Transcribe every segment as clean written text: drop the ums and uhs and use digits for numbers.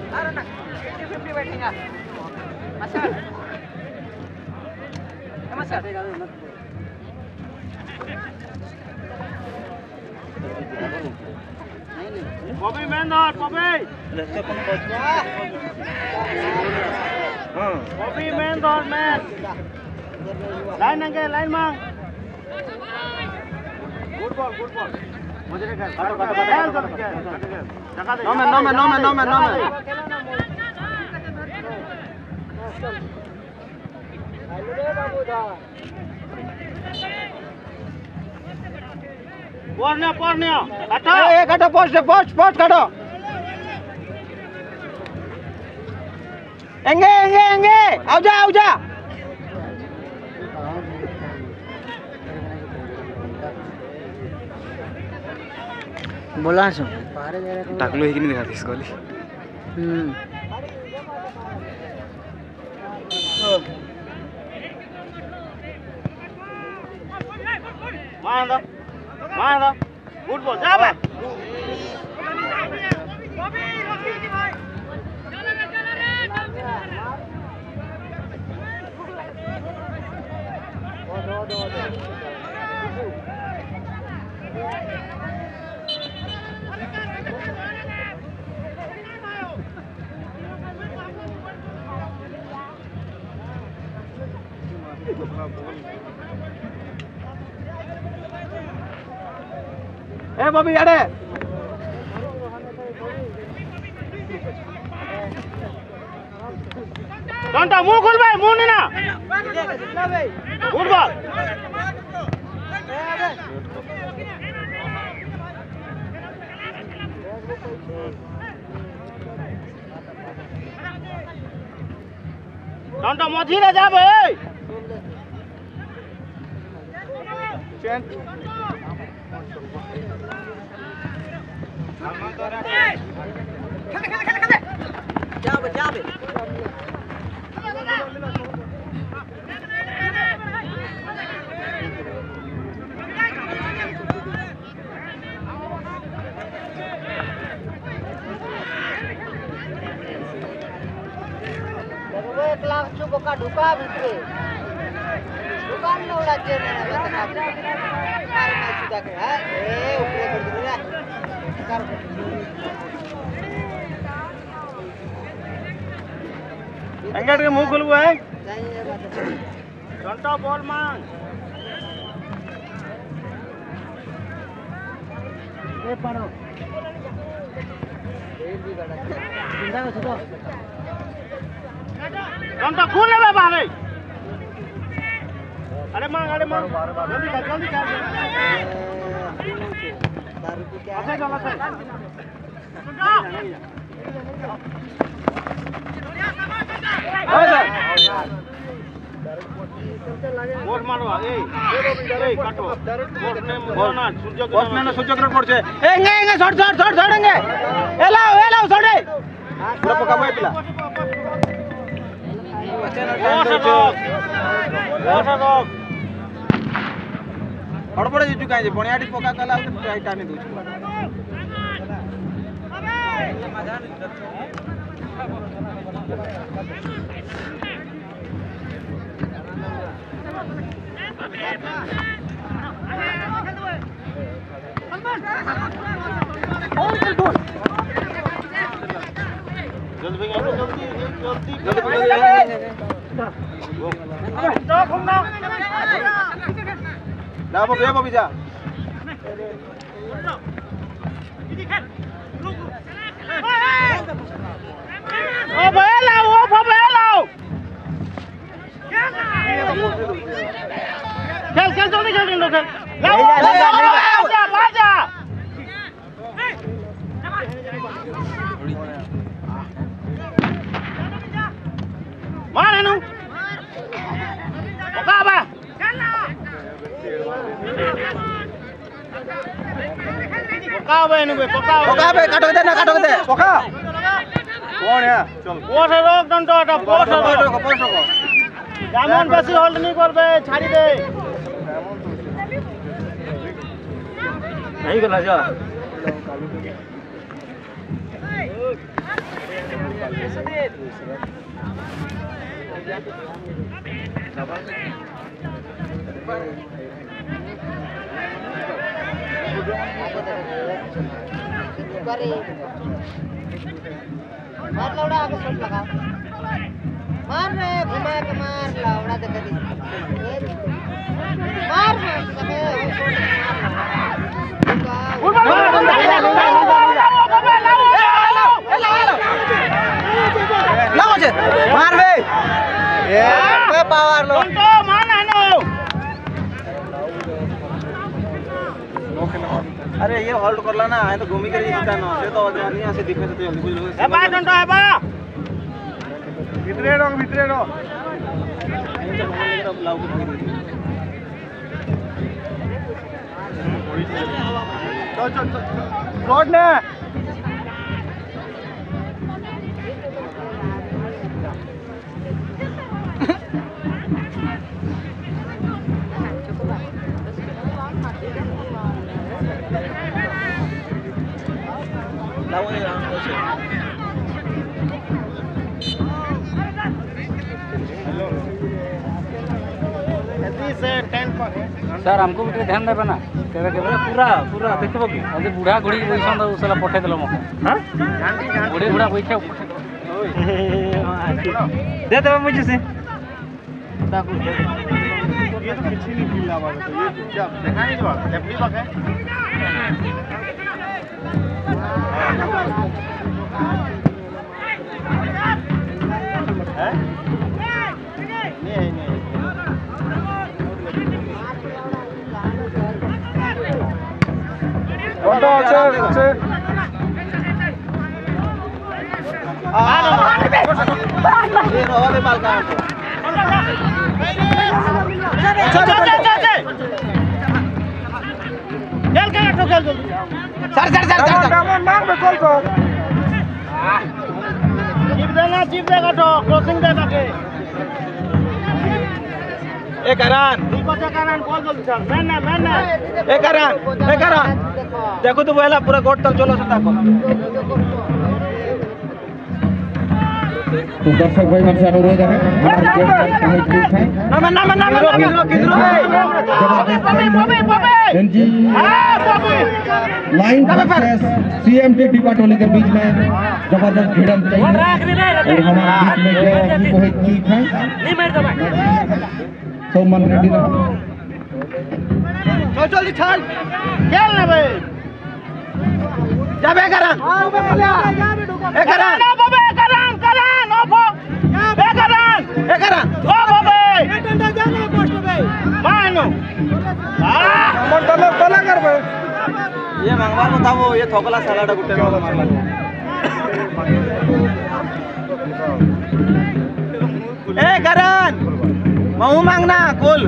50-50 बैठेगा master master Bobby Menor, Bobby. Bobby Menor, man. Line again, line mang. Good ball, good ball. No man, no man, no man, no man, no man. Pornia. Hata. एक हटो post काटो एंगे आओ जा बोला सो टाकलो है कि नहीं देखा थी इसको मार गुड बॉल जा बे ए बॉबी यारे डंटा मुंह खोल भाई मुंह नहीं ना गुड बॉल डंटा मझी रे जा बे चेंज जाबे एक लाख चुका ढुका भितरे दुकान न उड़ा के नहीं सीधा के है ए ऊपर कर दे रे कर एंगेट के मुंह खुलवा है घंटा बॉल मांग ए पारो ए भी गाड़ा जिंदा को छुटो घंटा खोल ले बाहर अरे मांग जल्दी कर दारू पी के अच्छा चला सर बोल मारो ए काटो बॉस मैंने सूर्य ग्रहण पड़ছে एंगे शॉट एंगे एलाओ छोड़े पूरा पका भाई पिला हड़बड़े जुजु काई जे बणियाटी पका कला टाइट टानी दउछ जल्दी ना बबी जा ओ बेलाओ खेल जल्दी खेल इन लोग जा मार है नु पका बा पका बे नु पका बे काटो दे पका कौन है चल पोस रोक डंडोटा पोस रोक जामन बेसी होल्ड नहीं करबे छाड़ी दे नहीं गला जा मार लौड़ा आगे शॉट लगा मार रे घुमा के मार लौड़ा दे करी मार सके मार बे ये पावर लो तो माना नो अरे ये होल्ड करला ना है तो घूमी कर जीता ना ये तो नहीं ऐसे दिखे तो बुझ लो ए बा डंडो है बा भीतरे रहो चल रोड ने सर हमको भी ध्यान देबे ना केबे केबे पूरा देखबो कि अजे बूढ़ा घोड़ी बैसन द उसला पठे देलो मके हां बूढ़े बूढ़ा बैठे दे देबे मुझे से ये तो पीछे नहीं गिला बाबा तो ये क्या देखा नहीं बात लेफ्टी बात है नहीं Contoh, cek. Ini rawat di balkan. जीप देगा तो क्रॉसिंग देगा के Karan. कॉल जल्दी चल मैन Karan. देखो तो पहला पूरा कोट तक चलो सकता को तो दर्शक भाई मन से अनुरोध है हमारे गेस्ट का कमेटी है जी लाइन वर्सेस सीएमटी डिपार्टमेंट के बीच में जबरदस्त भिड़ंत चाहिए और हमारे बीच में जो कोई चीज है तो मन रेडी रहो चल चल खेल ना भाई जाबे Karan Karan बाबे Karan ओफो Karan ओ बाबे डंडा जाने पोस्ट पे मानो मन तला कर बे ये मंगवार बताओ ये थोकला सलाड गुट्टे Karan mau मांगना कुल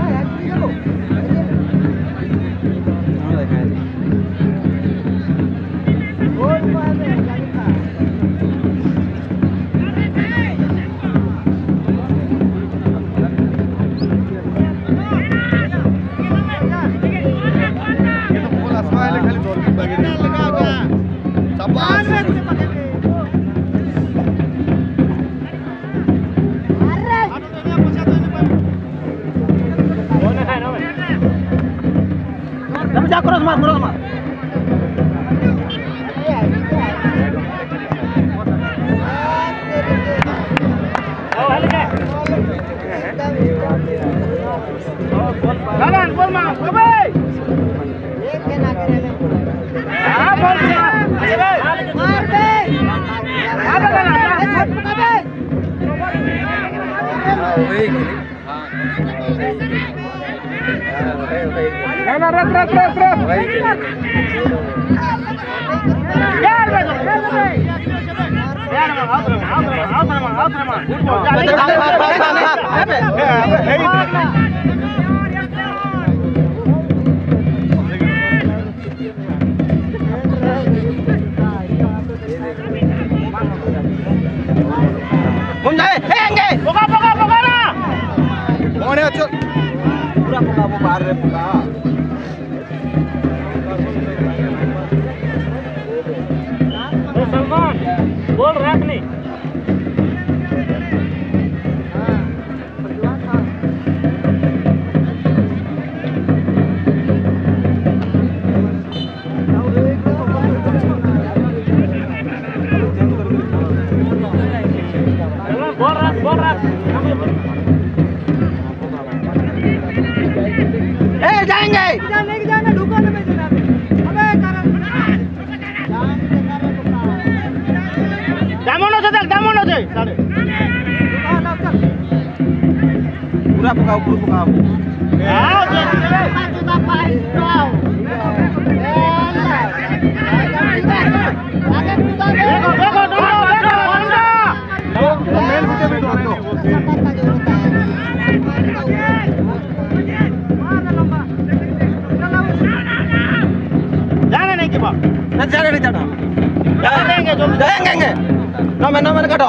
cross मार Karan बोल मार बाबे एक के ना करे हां बोल मार दे आगे चला छट पका दे ना रख यार पोका ना कौन है अच्छा पूरा पोका वो बाहर रे पोका सलमान बोल रख नहीं साले पूरा पकाओ पूरा पकाओ आओ Juta paling kau. देखो देखो डंडा मेल बुटे भी दो जाने नहीं के बाप ना जाने नहीं जाना जाएंगे जो जाएंगे नो मैन काटो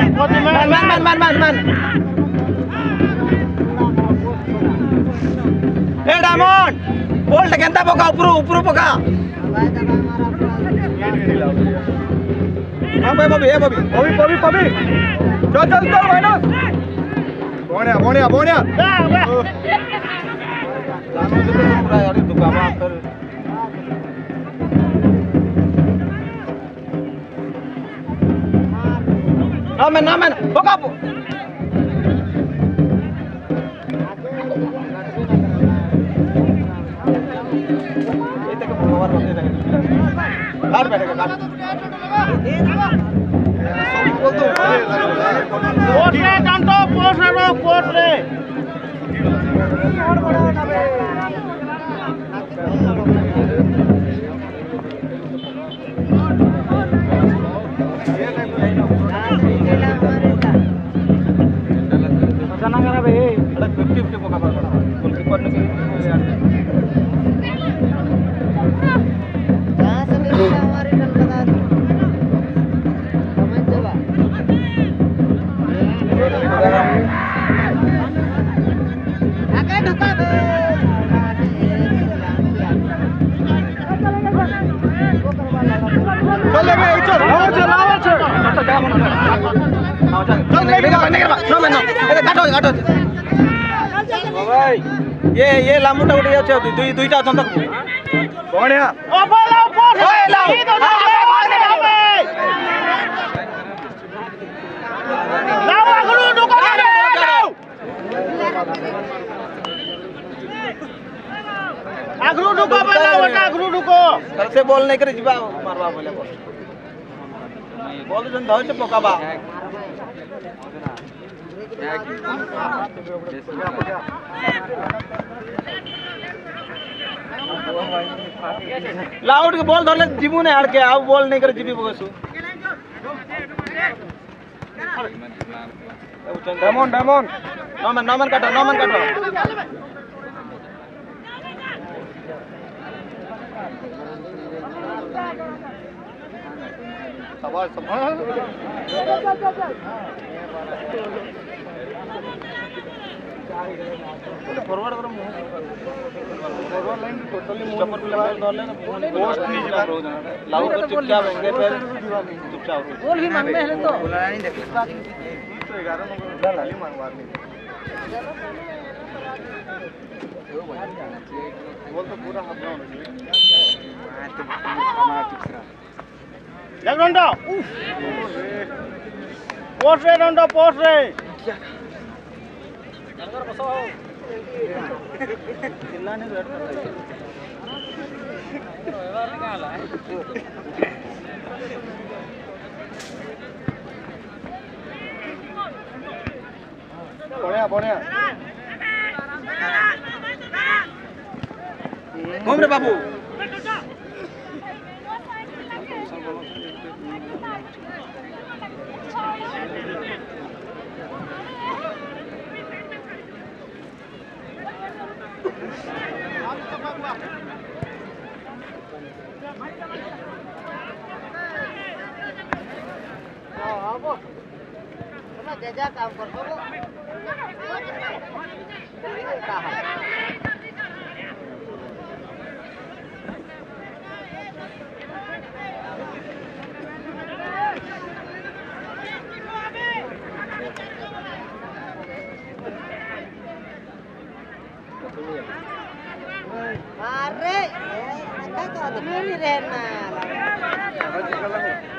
मैन ए डायमंड बोल्ट केंता पका ऊपर पका हां बबी चल माइनस बोनिया जानो तो पूरा यार दुकाबा फिर ना मैन पका काट बैठेगा काट पोस्ट रे डंडो पोस्ट रे sana kara be ada 50-50 पका पड़ा गोलकीपर ने जहाँ से भी हमारे रन लगा दो समझ जवा आगे ढुका दो चल बे चल काटो भाई ये लामुटा उठे जाচ্ছে দুইটা অন্তত বড়িয়া ओ बोलो पोस्ट ओए लाओ लाओ अगरू ढुको अगरू ढुको अगरू ढुको कल से बॉल नहीं करे जीवा मारवा बोले बॉल जन धर से पकाबा लाउड के बॉल धरले जीबू ने हाड़ के आउ बॉल नहीं करे जीबी बगसु डायमंड नमन काटो सवाल फॉरवर्ड करो फॉरवर्ड लाइन टोटली स्टॉपर पे बॉल डाल लेना पोस्ट नहीं जा लाउड कर चुपचाप रहेंगे फिर चुपचाप गोल भी मांगने हैं तो बोला नहीं देख 11 नंबर डाली मांगवा ली बोल तो पूरा हाथ में होना चाहिए लग डंडो पोस्ट रे डंडो पोस्ट रे चिल्लाने बैठ कर बढ़िया घूम रे बाबू जा काम कर दो अरे तो आदमी नहीं रहना